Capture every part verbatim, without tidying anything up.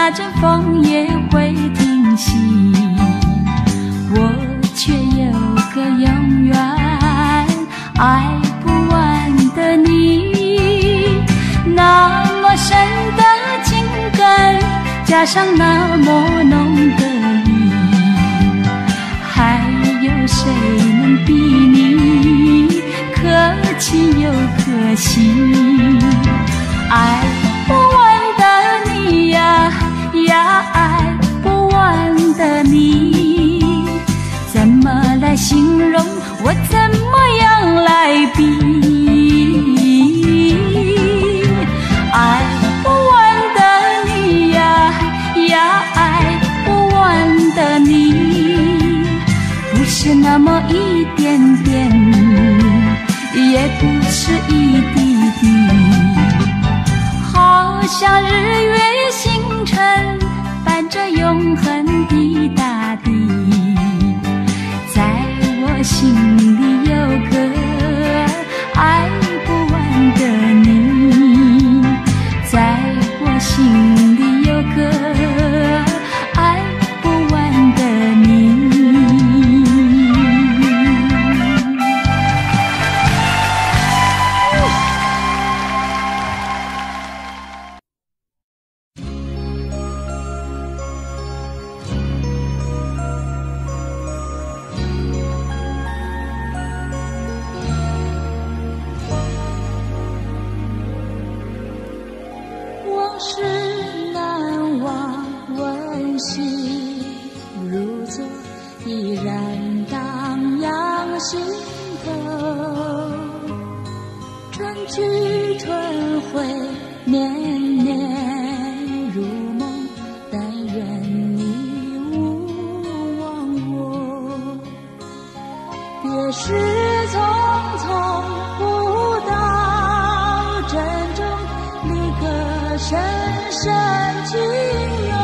那阵风也会停息，我却有个永远爱不完的你。那么深的情感，加上那么浓的意，还有谁能比你可亲又可惜？爱不完的你呀呀，爱不完的你，怎么来形容？我怎么样来比？爱不完的你呀呀，爱不完的你，不是那么一点点，也不是一滴滴，好像日月星辰伴着永恒的大地。在我心里有个爱不完的你，在我心里有个爱不完的你。往事难忘，温馨如昨，依然荡漾心头。春去春回，年年如梦，但愿你勿忘我。别时匆匆，不到珍重，离歌深深情浓。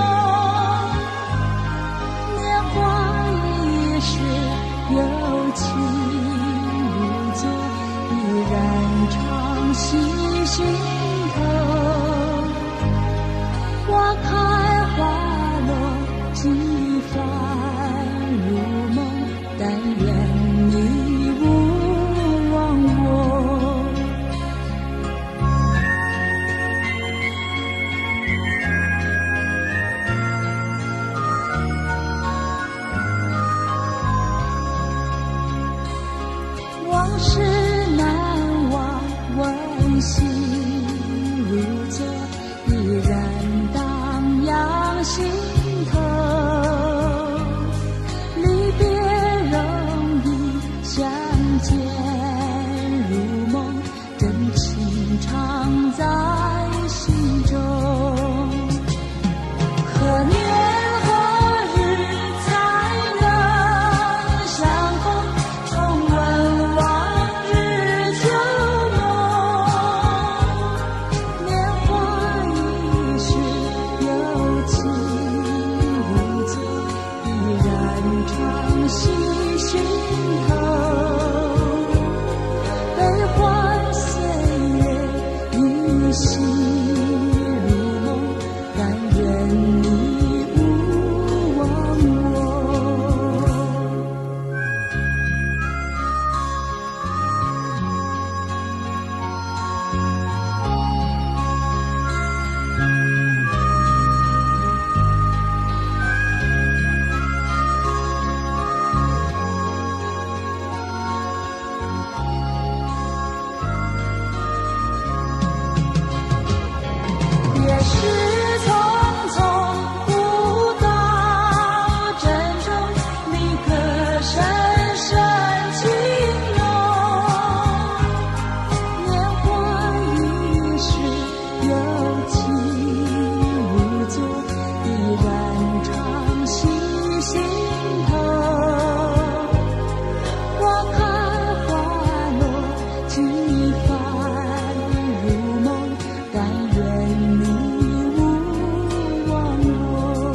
年华易逝，有情如昨，依然常系心头。花开花落，几番如梦，但愿你勿忘我。往事难忘，温馨如昨，依然荡漾心头。离别容易，相见如梦，真情常在心中。可年何日才能相逢，重温往日旧梦。年华易逝，有情如昨，依然常系心头。悲欢岁月，依稀如梦，但愿你勿忘我。别时匆匆，不到珍重，离歌深深情浓。年华易逝，有情如昨，依然常系心头。花开花落，几番如梦，但愿你勿忘我。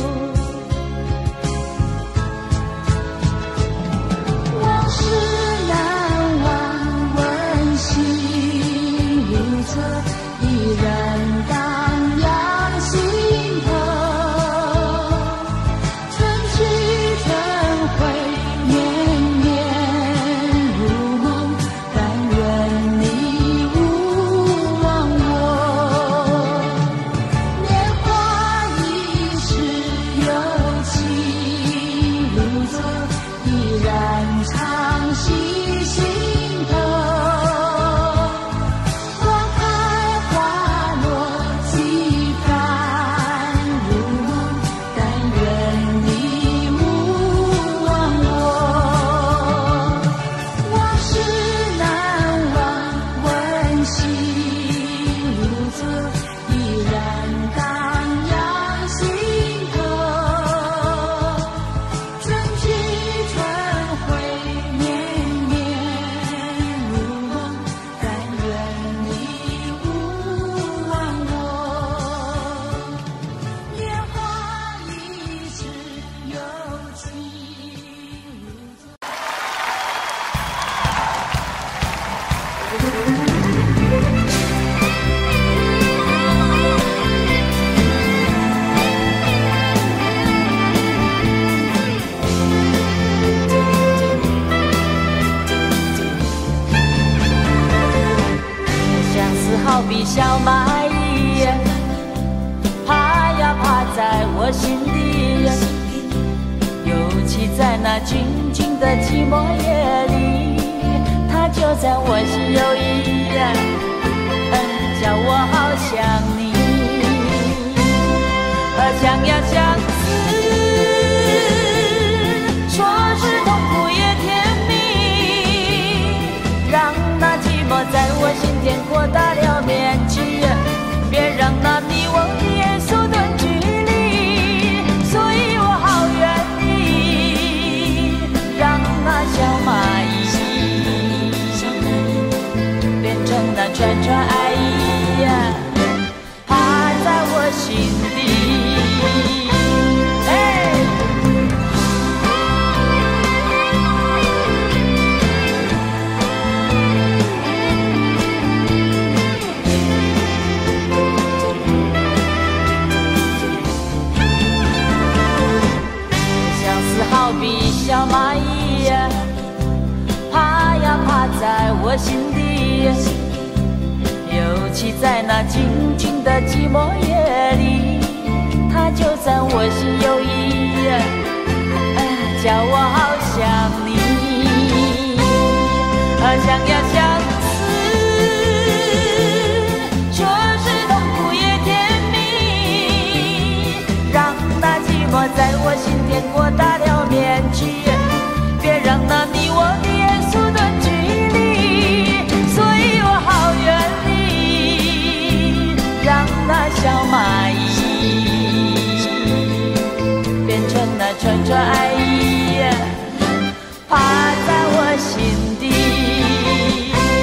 往事难忘，温馨如昨，依然荡漾心头。 思好比小蚂蚁，爬呀爬在我心底，尤其在那静静的寂寞夜里，它就在我心有意，叫我好想你，想呀相思，说是痛苦也甜蜜，让那寂寞在我心田扩大了面积，别让那你我也缩短距离，所以我好愿意让那小蚂蚁变成那串串爱意，爬在我心底。好比小蚂蚁，爬呀爬在我心底，尤其在那静静的寂寞夜里，它就在我心有意，叫我好想你，想呀相思，说是痛苦也甜蜜，让那寂寞在我心田扩大了面积，别让那你我也缩短距离，所以我好愿意让那小蚂蚁变成那串串爱意，爬在我心底。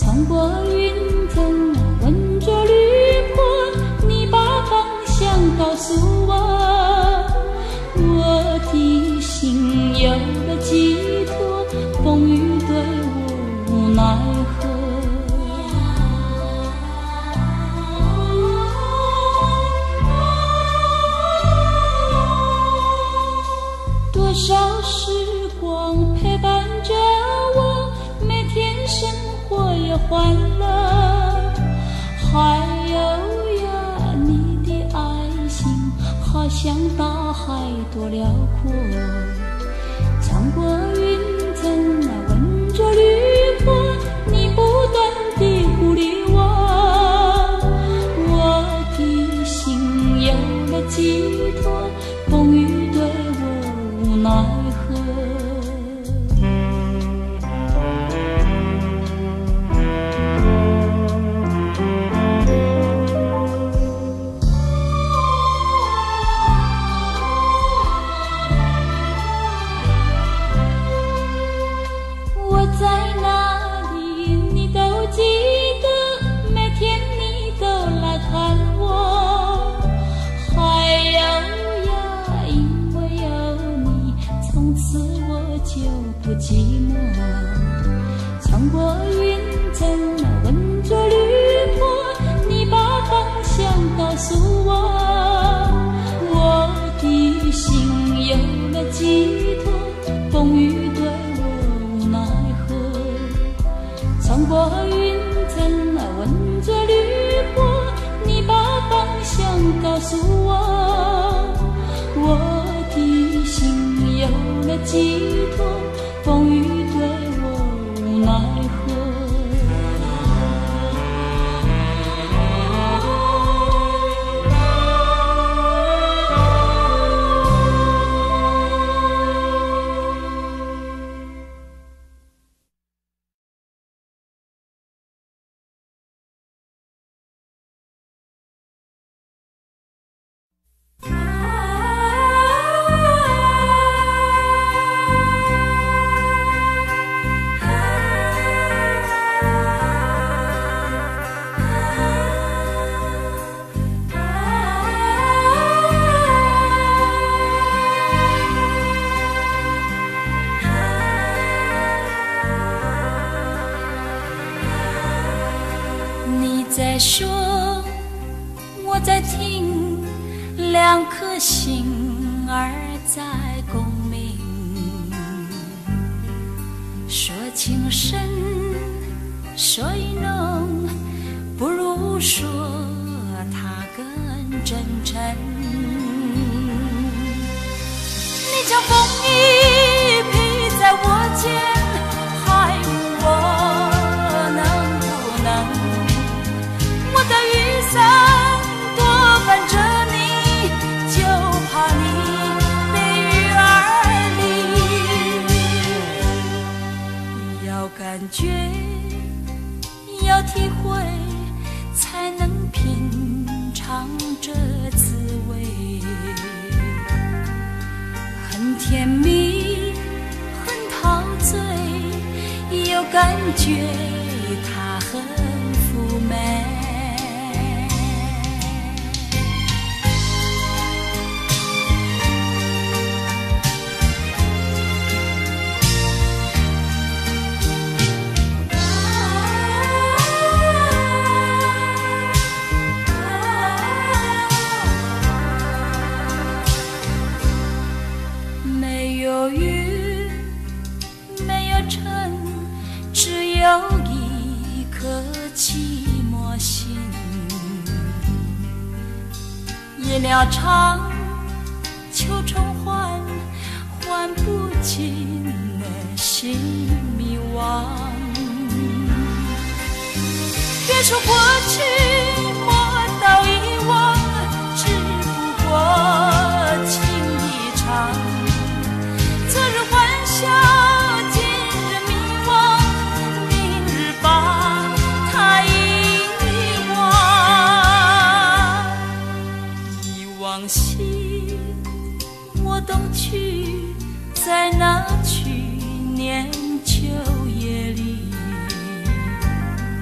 穿过云层，闻着绿波，你把方向告诉我，我的心有了寄托，风雨对我无奈何。多少时光陪伴着我，每天生活也欢乐，还有呀你的爱心，好像大海多辽阔。穿过云层，闻着绿波，你不断地鼓励我，我的心有了寄托，风雨对我无奈何。我在哪里你都记得，每天你都来看我，还有呀因为有你，从此我就不寂寞。穿过云层，闻着绿波，你把方向告诉我，我的心有了寄托，风雨对我无奈何。穿过云层，闻着绿波，你把方向告诉我，我的心有了寄托，风雨对我无奈何。在说，我在听，两颗心儿在共鸣。说情深，说意浓，不如说它更真诚。你将风衣披在我肩，还问我能不能。我的雨伞多伴着你，就怕你被雨儿淋。要感觉，要体会，才能品尝这滋味。很甜蜜，很陶醉，有感觉，它很妩媚。有一颗寂寞心，夜鸟唱，秋虫唤，唤不尽的心迷惘。别说过去，莫道遗忘，只不过情一场。昨日欢笑，今日迷惘，明日把它遗忘。忆往昔，我懂去，在那去年秋夜里，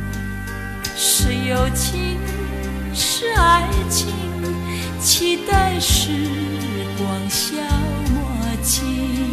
友情，是爱情，期待时光消磨尽。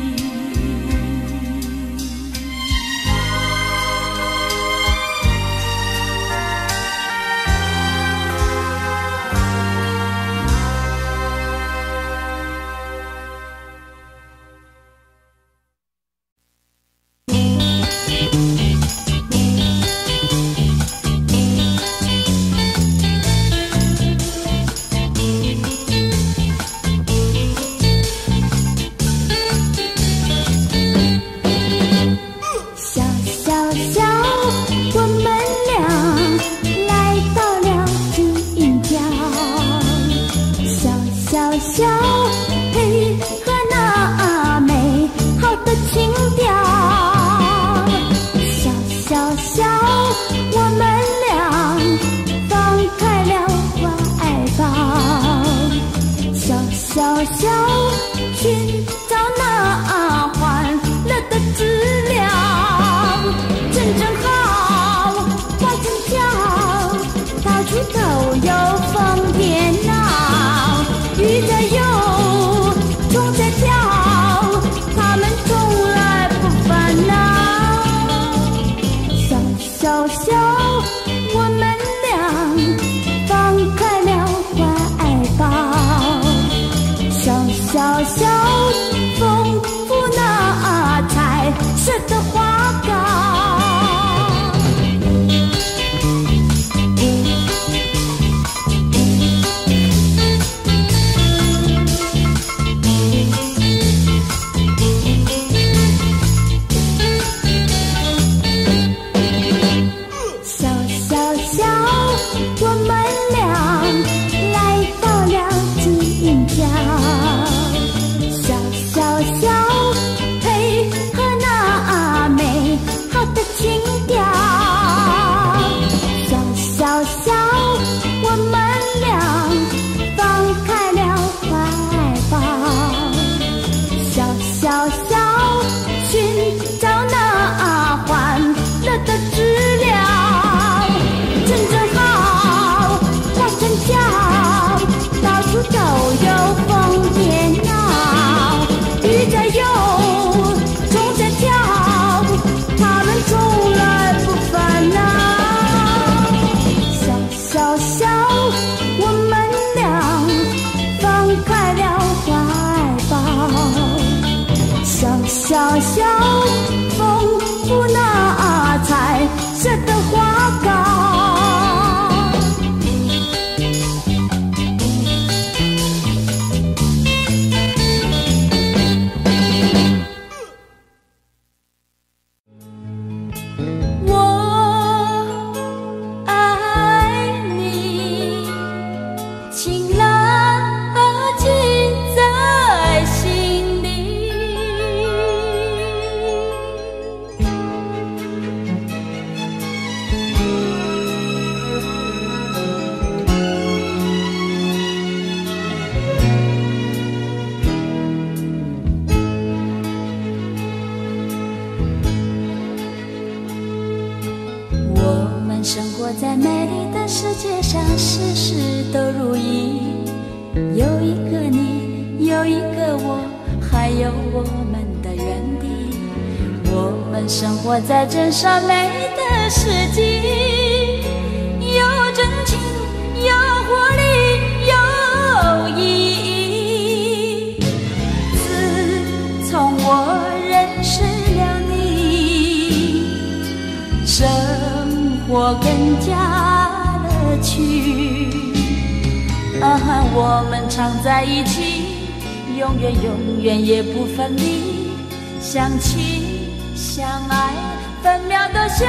在真善美的世界，有真情，有活力，有意义。自从我认识了你，生活更加乐趣。啊，我们常在一起，永远永远也不分离，相亲相爱，分秒都相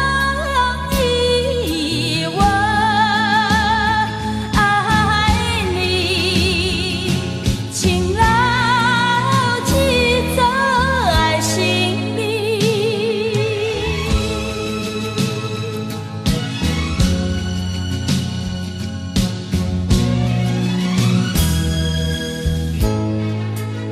依。我爱你，请牢记在心里。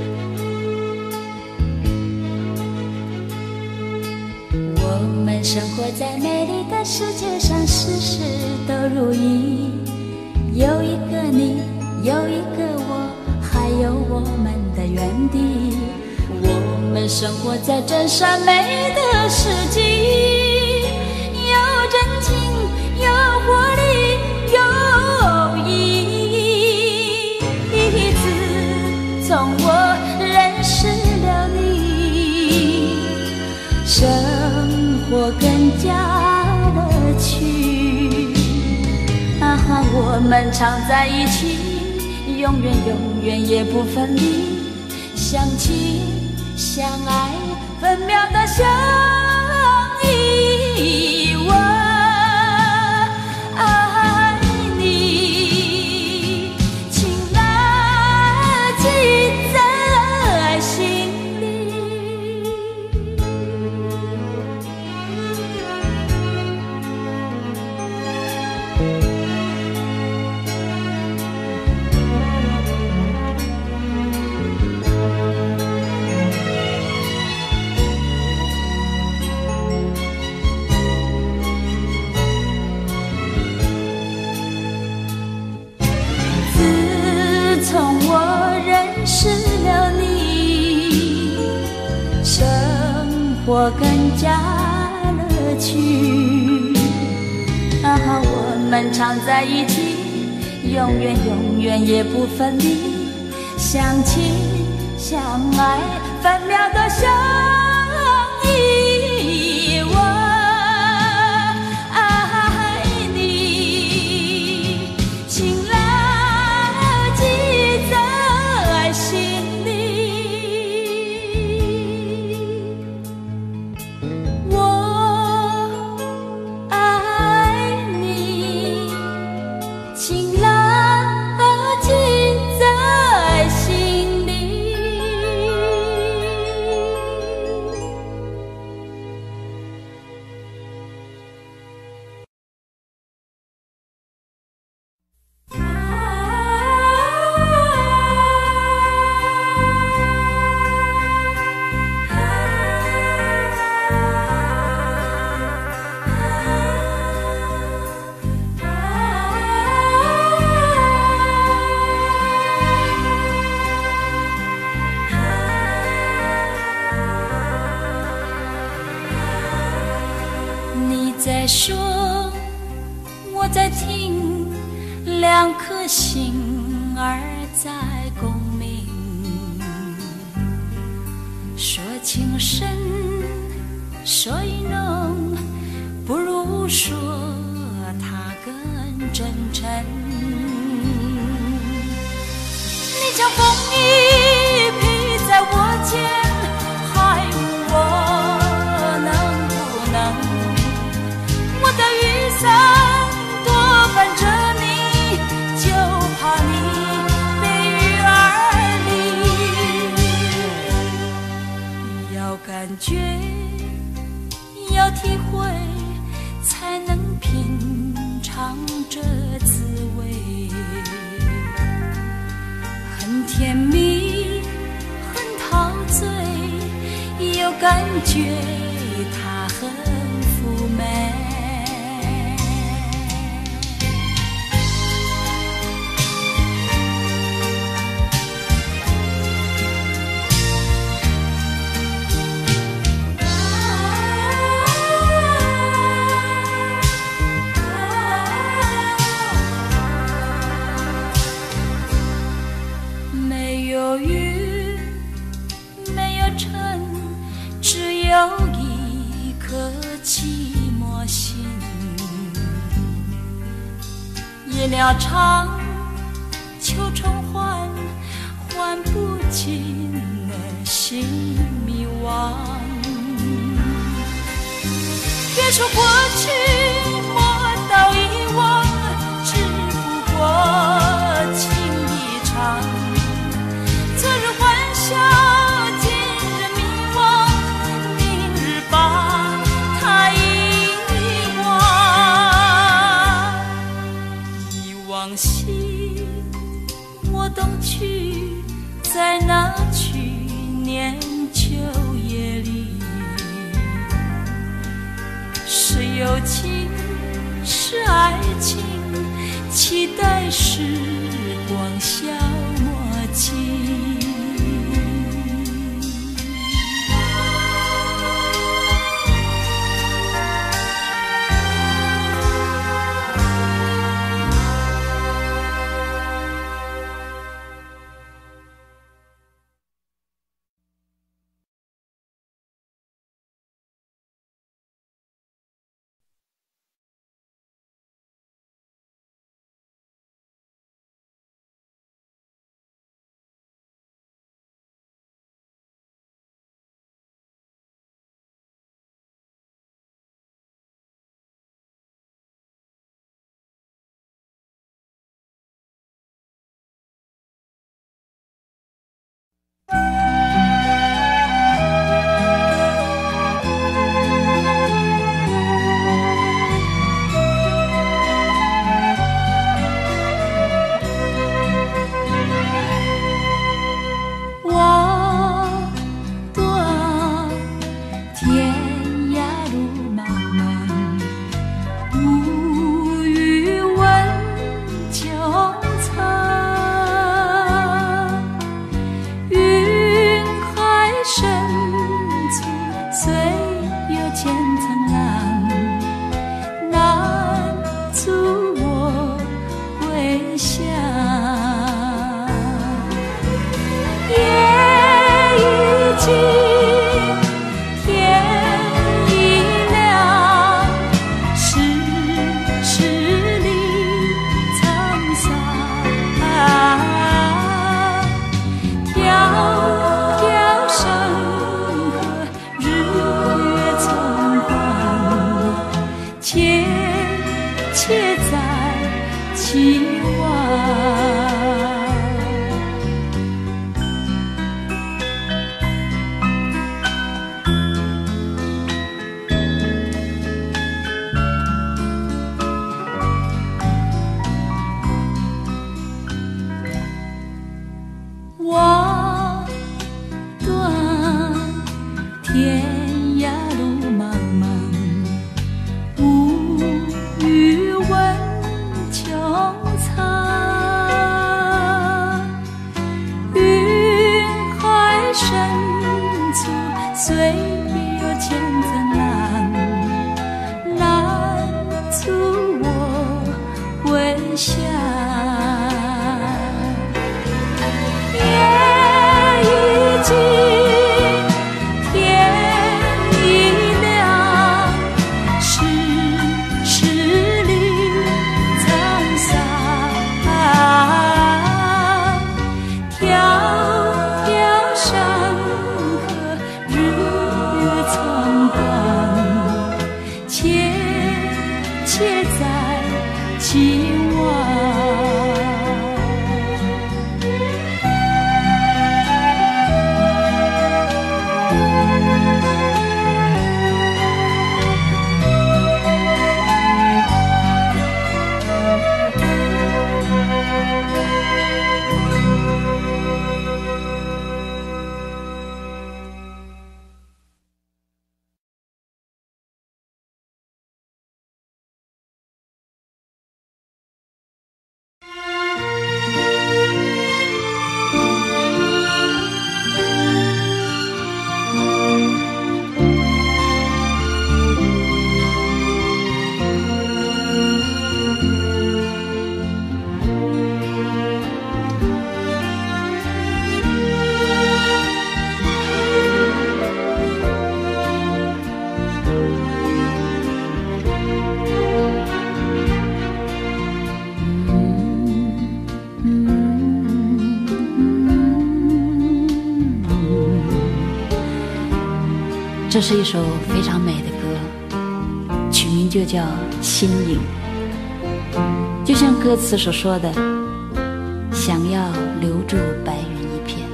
我们生活在美丽的世界上，事事都如意。有一个你，有一个我，还有我们的原地。我们生活在真善美的世纪，有真情，有活力，有意义。自从我认识了你，生活更加乐趣。啊，我们常在一起，永远永远也不分离。相亲相爱，分秒的相依。我爱你，情难记在心里。从我认识了你，生活更加乐趣。啊，我们常在一起，永远永远也不分离。相亲相爱，分秒的相依。我爱你，情在说，我在听，两颗心儿在共鸣。说情深，说意浓，不如说它更真诚。你将风衣披在我肩，还问我能不能。我的雨伞多伴着你，就怕你背雨而离。要感觉，要体会，才能品尝这滋味。很甜蜜，很陶醉，有感觉，它很妩媚。没有雨，没有尘，只有一颗寂寞心。夜鸟唱，秋虫唤，唤不尽的心迷惘。别说过去，莫道遗忘，只不过情一场。昨日欢笑，今日迷惘，明日把它遗忘。忆往昔，我懂去，在那去年秋夜里。 情是爱情，期待时光消磨尽。 这是一首非常美的歌，曲名就叫《心影》。就像歌词所说的，想要留住白云一片。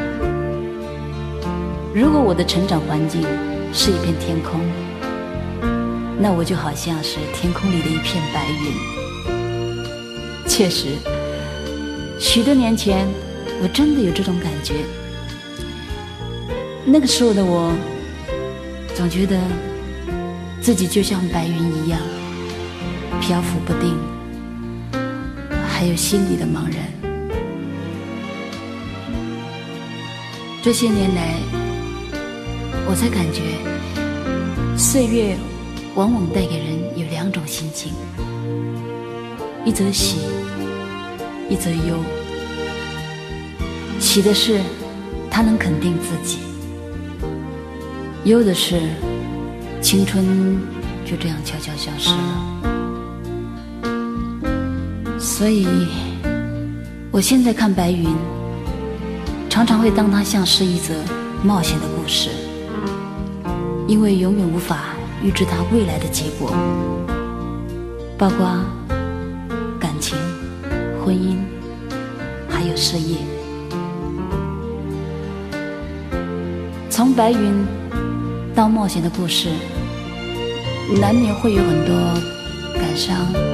如果我的成长环境是一片天空，那我就好像是天空里的一片白云。确实，许多年前我真的有这种感觉。那个时候的我总觉得自己就像白云一样漂浮不定，还有心里的茫然。这些年来，我才感觉岁月往往带给人有两种心情，一则喜，一则忧。喜的是它能肯定自己，忧的是青春就这样悄悄消失了。所以我现在看白云，常常会当它像是一则冒险的故事，因为永远无法预知它未来的结果，包括感情、婚姻还有事业。从白云到冒险的故事，难免会有很多感伤，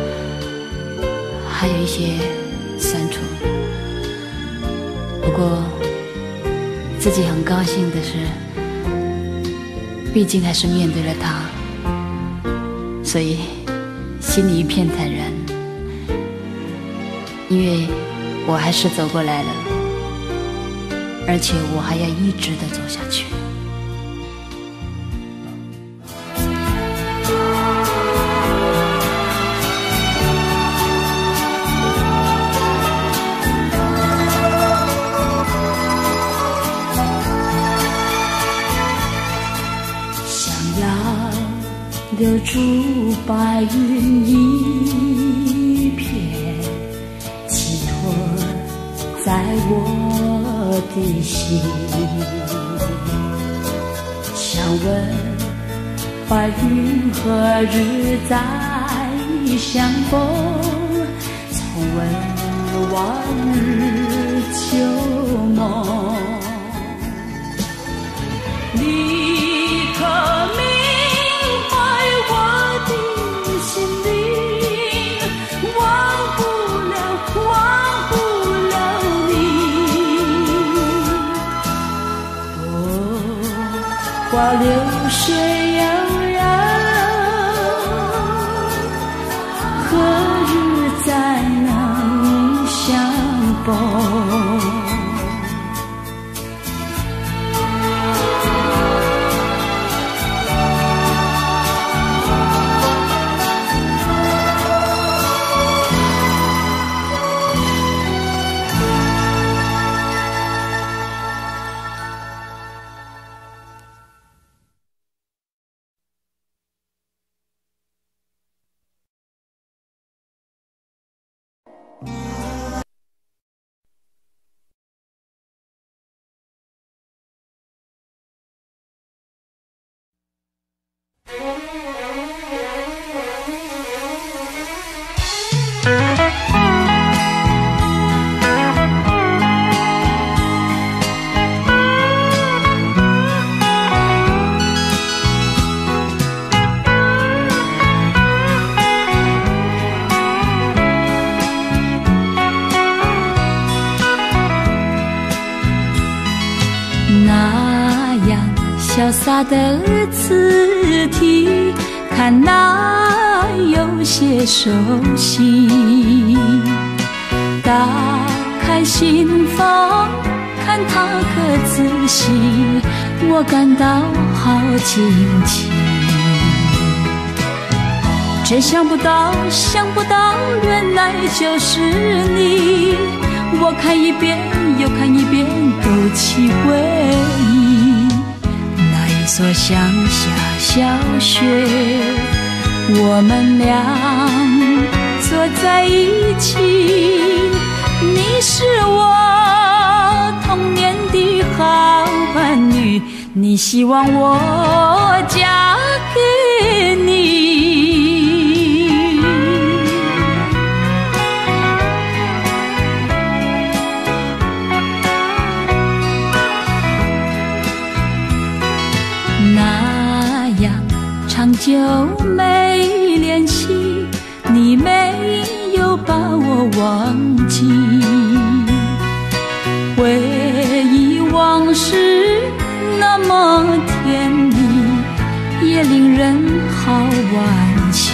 还有一些酸楚。不过自己很高兴的是，毕竟还是面对了它，所以心里一片坦然，因为我还是走过来了，而且我还要一直的走下去。留住白云一片，寄托在我的心。想问白云何日再相逢？重温往日旧梦。你可明花流水悠然，何日再能相逢？潇洒的字体，看来有些熟悉。打开心房，看它可仔细，我感到好惊奇。真想不到，想不到，原来就是你。我看一遍又看一遍，都起回忆。一所乡下小学，我们俩坐在一起。你是我童年的好伴侣，你希望我嫁给你。长久没联系，你没有把我忘记。回忆往事那么甜蜜，也令人好好惋惜。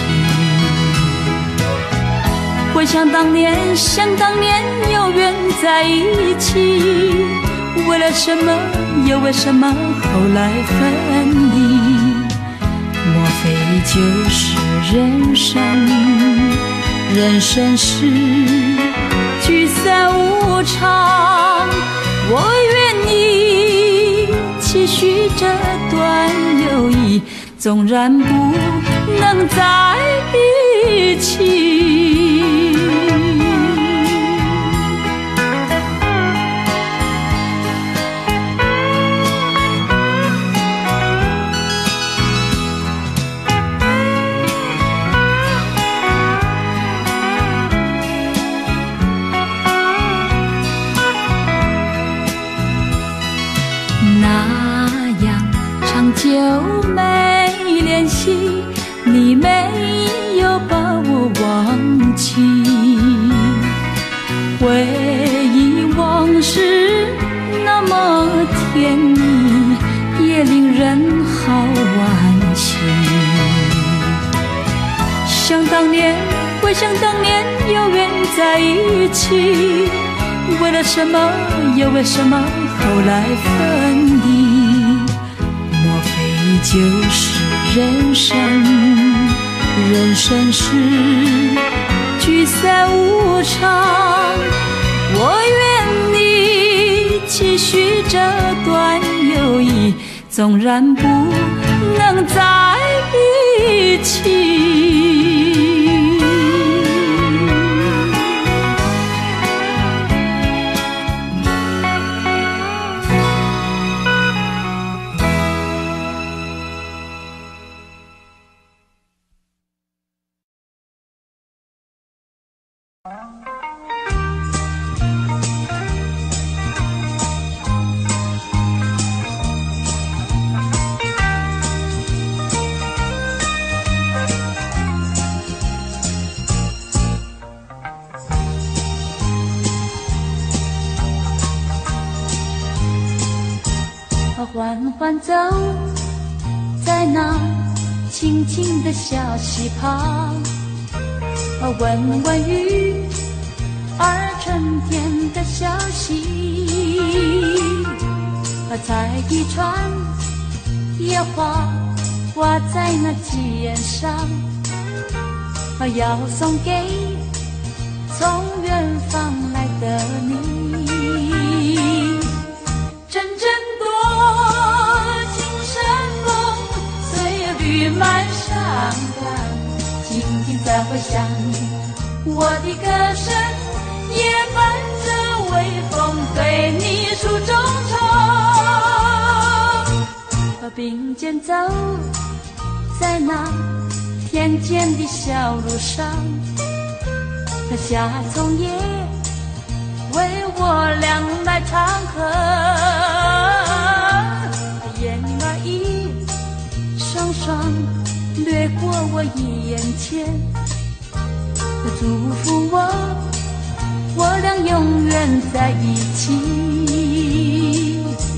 回想当年，想当年有缘在一起，为了什么又为什么后来分离？莫非就是人生？人生是聚散无常，我愿意期许这段友谊，纵然不能在一起。久没联系，你没有把我忘记，回忆往事那么甜蜜，也令人好惋惜。想当年，回想当年有缘在一起，为了什么又为什么后来分离？莫非就是人生？人生是聚散无常，我愿你期许这段友谊，纵然不能在一起。缓缓走在那清静的小溪旁，闻闻雨儿春天的消息，采一串野花挂在那鸡眼上，要送给从远方来的你。阵阵雨满山岗，静静在回响，我的歌声也伴着微风对你诉衷肠。并肩走在那田间的小路上，夏葱也为我俩来唱和，燕儿一双双掠过我眼前，祝福我，我俩永远在一起。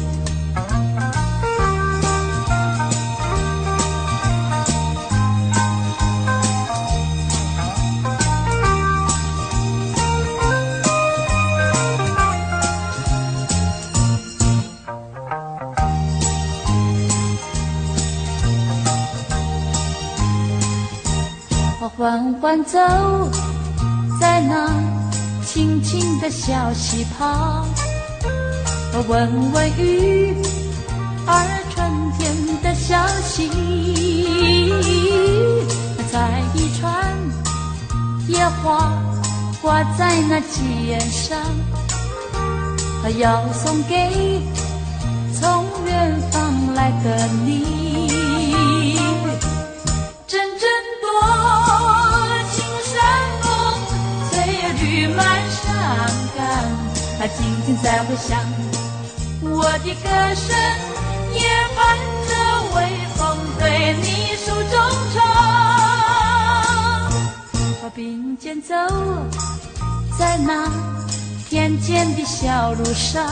缓缓走在那清清的小溪旁，闻闻雨儿春天的消息，采一串野花挂在那鸡眼上，要送给从远方来的你。阵阵山岗，静静在回响，我的歌声也伴着微风对你诉衷肠。并肩走在那田间的小路上，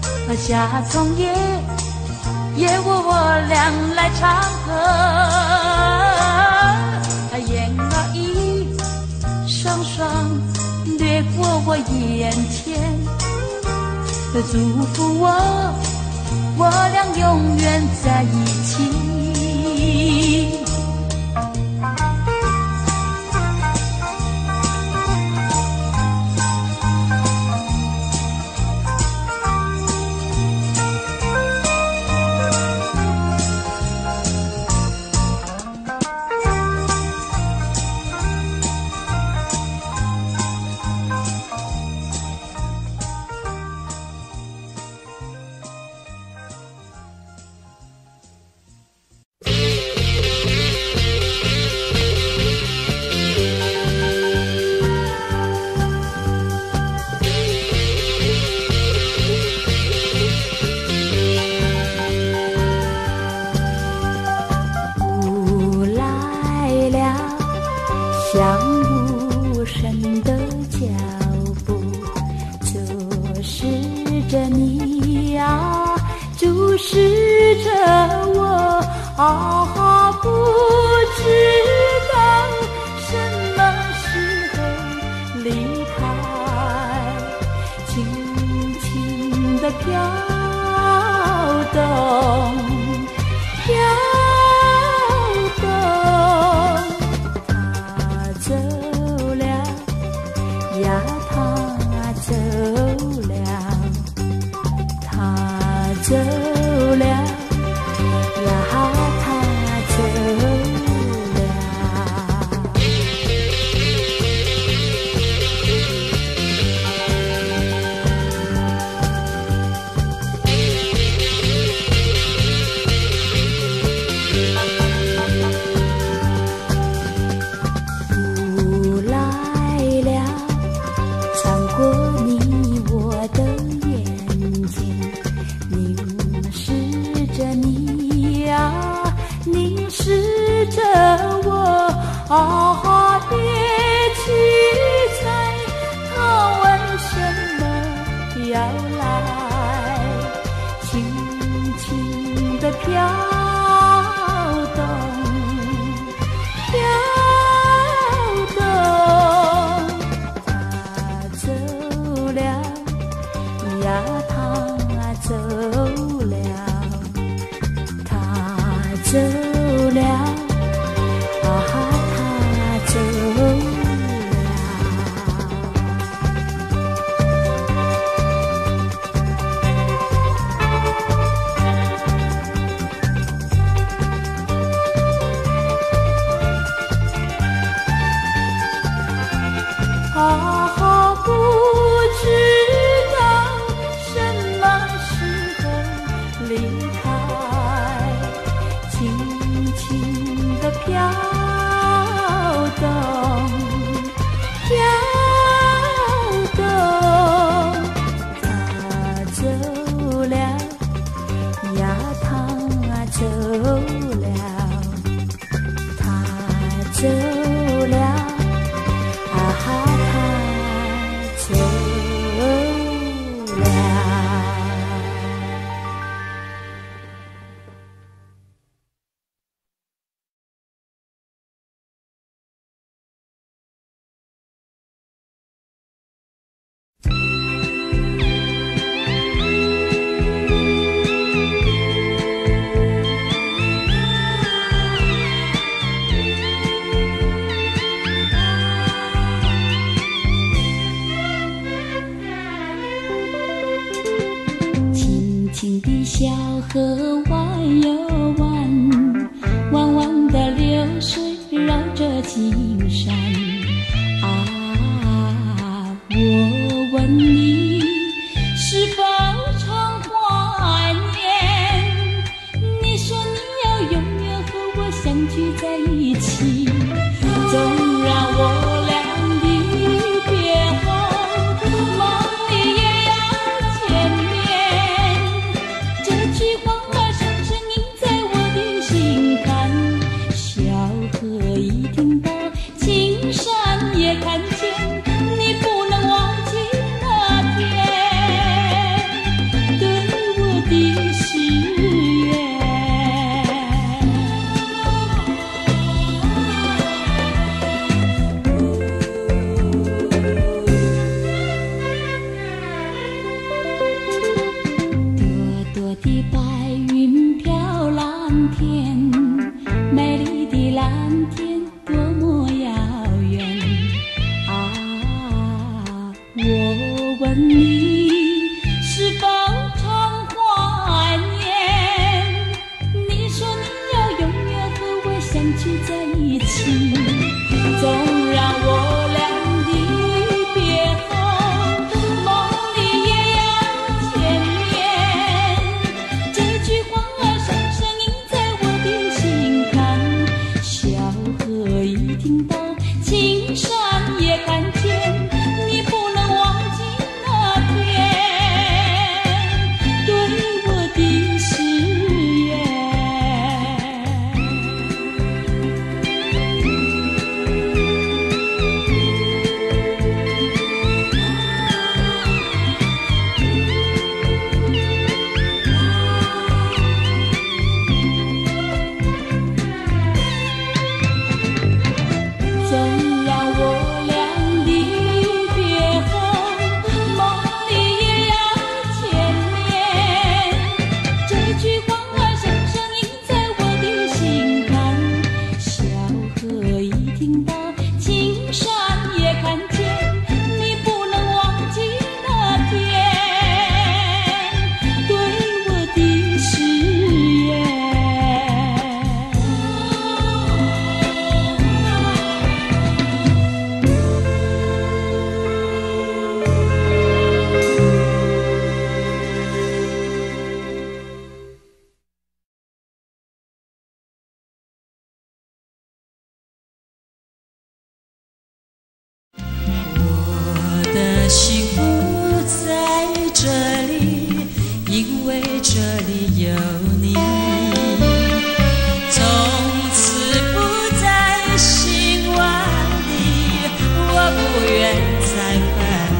夏葱也也为我俩来唱和。 越过我眼前，祝福我，我俩永远在一起。啊，不知道什么时候离开，轻轻地飘动，飘动。他走了呀，他走了，他走了。啊，别去猜，他问什么要来，轻轻地飘动，飘动。他走了呀，他走了，他走了。啊，不知道什么时候离开，轻轻地飘动，飘动。他走了呀，他走了，他走了。轻的小河弯又弯，弯弯的流水绕着金山。啊，我问你，是否常怀念？你说你要永远和我相聚在一起，纵然我一听到琴声你是否常怀念？你说你要永远和我相聚在一起，纵然我俩离别后梦里也要见面。这句话儿深深印在我的心坎，小河一听到，青山也看见，你不能忘记那天对我的誓言。纵然我俩离别后梦里也要见面，这句话儿深深印在我的心坎，小河一听到，青山也看见，你不能忘记那天对我的誓言。我的幸福在这里，因为这里有你。从此不再心万里，我不愿再分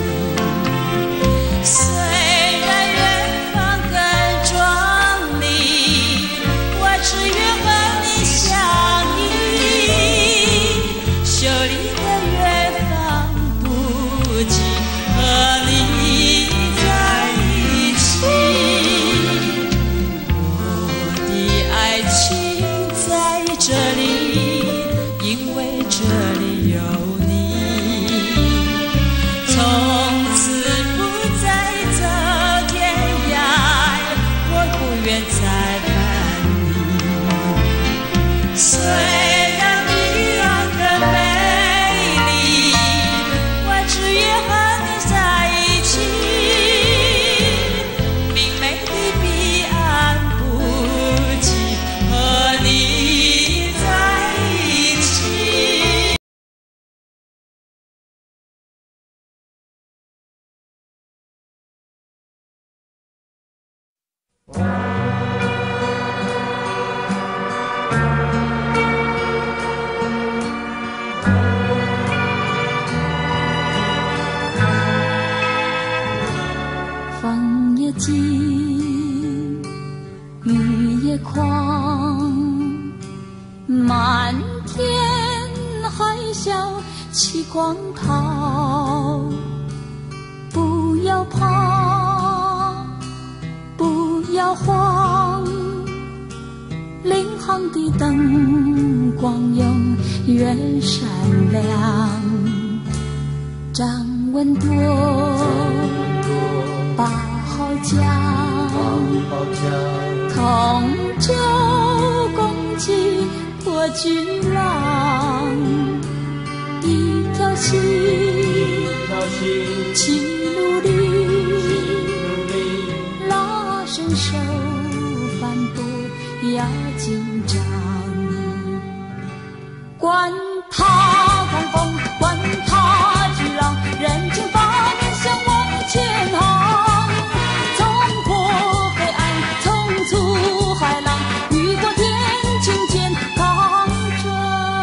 离。虽然远方更壮丽，我只愿和你相依。秀丽的远方不及和你在一起，我的爱情在这里，因为这里有你。从此不再走天涯，我不愿再分离。虽然彼岸更美丽，我只愿和你在一起。明媚的彼岸不及和你在一起。风也急，雨也狂，漫天海啸起狂涛。不要怕，不要慌，领航的灯光永远闪亮。张文多八号江，同舟共济破巨浪。一条心，齐努力，拉伸手，帆不要紧张。管他狂风，管他巨浪，人情把面向往前航。冲破黑暗，冲出海浪，雨过天晴健康着。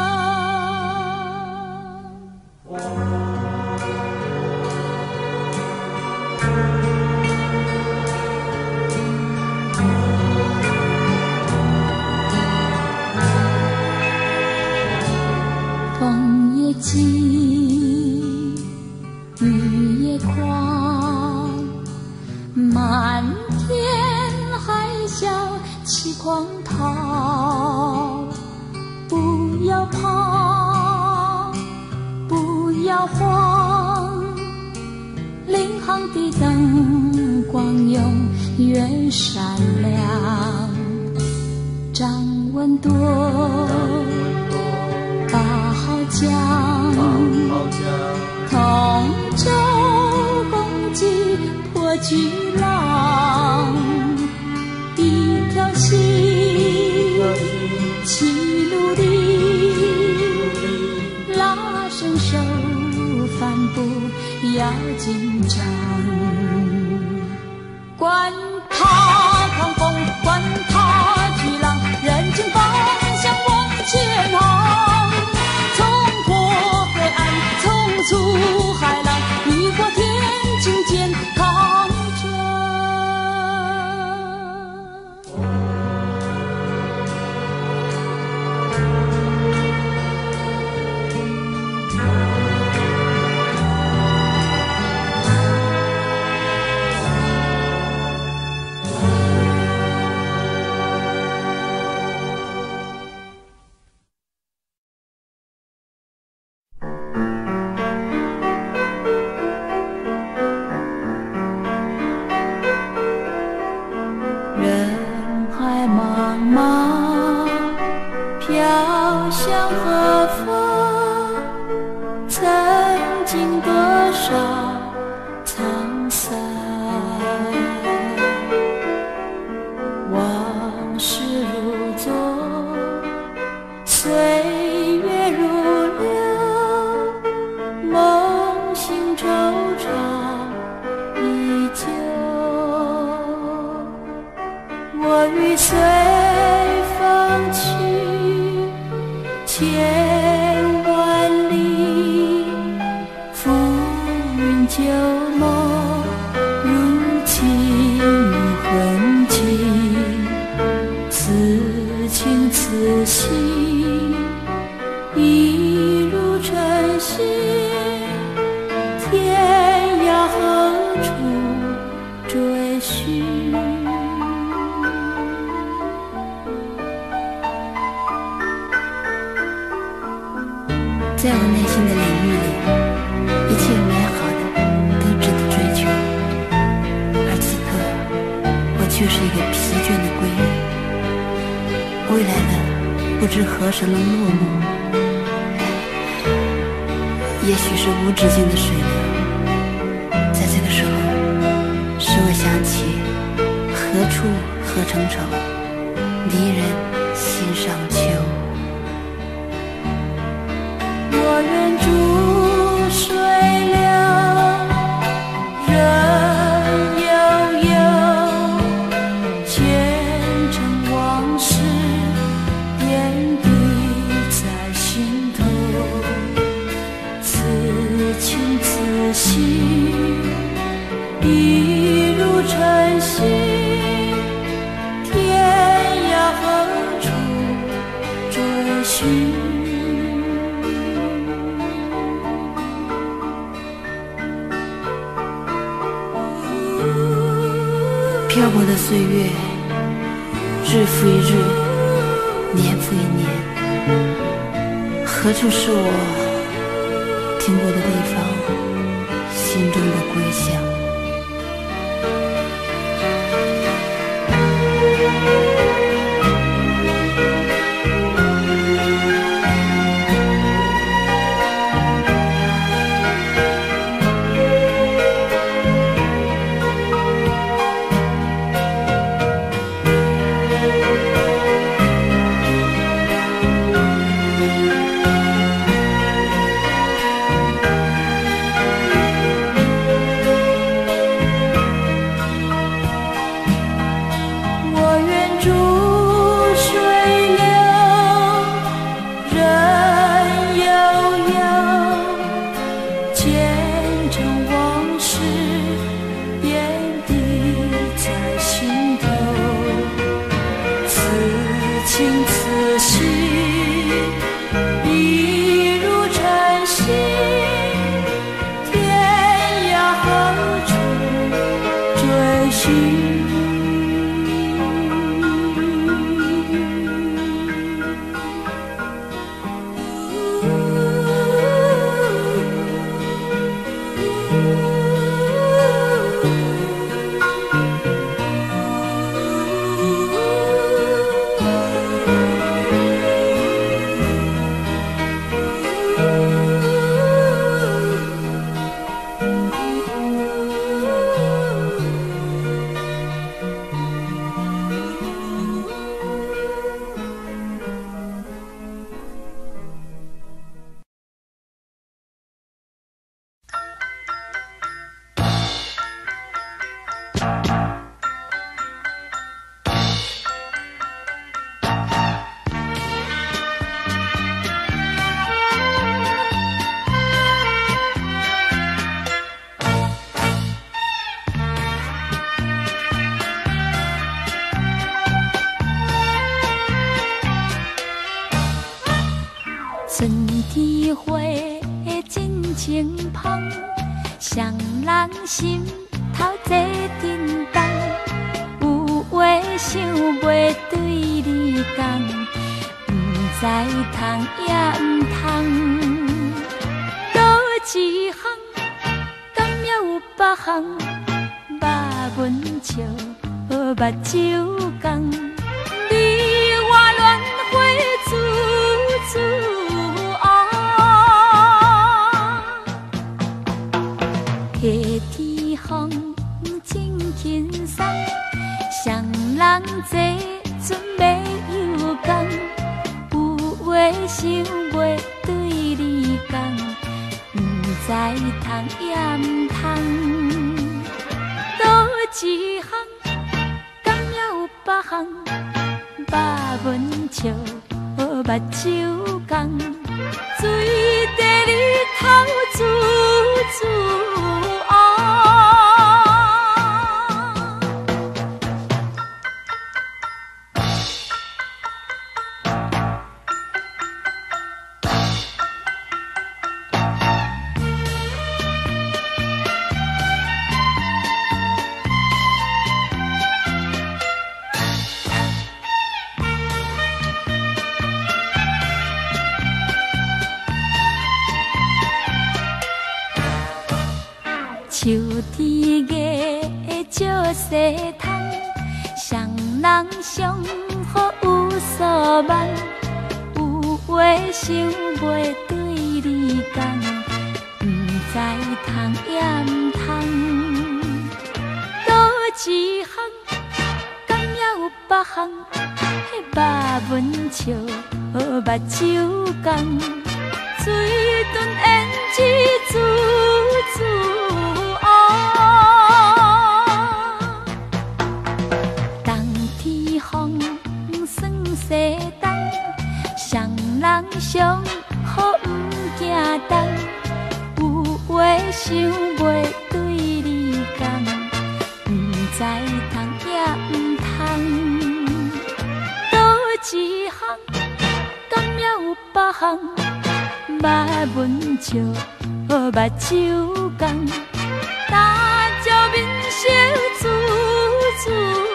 风也急，雨也狂，漫天海啸起狂涛。不要怕，不要慌，领航光永远闪亮。张文多，八号江，同舟共济破巨浪。一条心，齐努力，拉伸手，帆布要紧张。管他狂风，管他巨浪，认清方向往前航。冲破黑暗，冲出海浪，雨过天晴健康着。 在我内心的领域里，一切美好的都值得追求，而此刻我却是一个疲倦的归人。未来的不知何时能落幕，也许是无止境的水流。在这个时候，使我想起何处何成愁，离人心上秋。 我愿逐水流，任悠悠，前尘往事点滴在心头。此情此心，一如晨曦，天涯何处追寻。 漂泊的岁月，日复一日，年复一年，何处是我停泊的地方，心中的归乡？ 情芳，双人心头坐叮当，有话想袂对你讲，不知通也唔通，倒一项，敢也有别项，肉文笑，目睭讲，你我恋花处处。夏天风真轻松，双人坐船袂有讲，有话想袂对你讲，不知通也唔通，倒一项，敢也有别项，肉文笑，目睭讲，水地里头处处。秋天月照西窗，双人相好有所望，有话想袂对你讲，不知通也唔通，倒一项，敢也有别项，迄肉文笑，目睭讲，水顿胭脂处处。冬天风霜西东，双人相好不惊冻，有话想袂对你讲，不知通也唔通，倒一项，敢也有别项，肉文笑，目睭讲，大鸟面笑处处。